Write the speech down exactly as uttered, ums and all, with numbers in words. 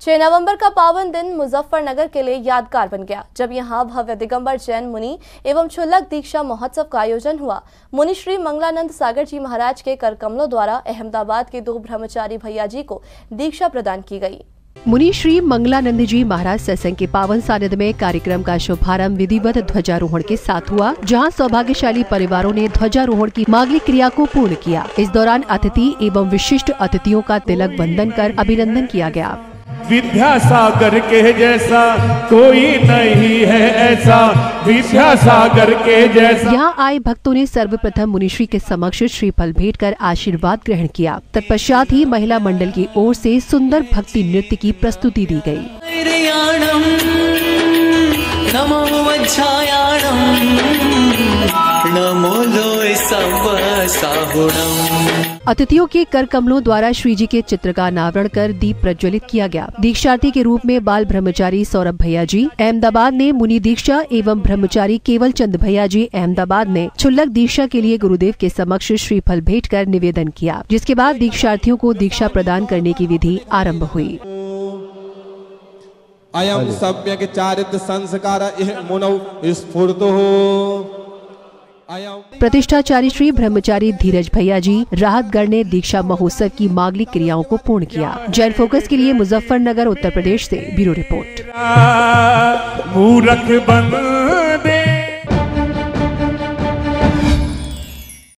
छह नवंबर का पावन दिन मुजफ्फरनगर के लिए यादगार बन गया, जब यहां भव्य दिगंबर जैन मुनि एवं क्षुल्लक दीक्षा महोत्सव का आयोजन हुआ। मुनि श्री मंगलानंद सागर जी महाराज के कर कमलों द्वारा अहमदाबाद के दो ब्रह्मचारी भैया जी को दीक्षा प्रदान की गई। मुनि श्री मंगलानंद जी महाराज सत्संग के पावन सानिध्य में कार्यक्रम का शुभारंभ विधिवत ध्वजारोहण के साथ हुआ, जहां सौभाग्यशाली परिवारों ने ध्वजारोहण की मांगलिक क्रिया को पूर्ण किया। इस दौरान अतिथि एवं विशिष्ट अतिथियों का तिलक बंधन कर अभिनंदन किया गया। विद्यासागर के जैसा कोई नहीं है, ऐसा विद्यासागर के जैसा। यहाँ आए भक्तों ने सर्वप्रथम मुनिश्री के समक्ष श्रीफल भेंट कर आशीर्वाद ग्रहण किया। तत्पश्चात ही महिला मंडल की ओर से सुंदर भक्ति नृत्य की प्रस्तुति दी गई। अतिथियों के कर कमलों द्वारा श्री जी के चित्र का अनावरण कर दीप प्रज्वलित किया गया। दीक्षार्थी के रूप में बाल ब्रह्मचारी सौरभ भैया जी अहमदाबाद ने मुनि दीक्षा एवं ब्रह्मचारी केवल चंद भैया जी अहमदाबाद ने क्षुल्लक दीक्षा के लिए गुरुदेव के समक्ष श्रीफल भेंट कर निवेदन किया, जिसके बाद दीक्षार्थियों को दीक्षा प्रदान करने की विधि आरंभ हुई। अयम सम्यक चारित्र संस्कार मुनौ स्फुरतो हो। प्रतिष्ठाचारी श्री ब्रह्मचारी धीरज भैया जी राहतगढ़ ने दीक्षा महोत्सव की मांगलिक क्रियाओं को पूर्ण किया। जैन फोकस के लिए मुजफ्फरनगर उत्तर प्रदेश से ब्यूरो रिपोर्ट। मूरख बन दे।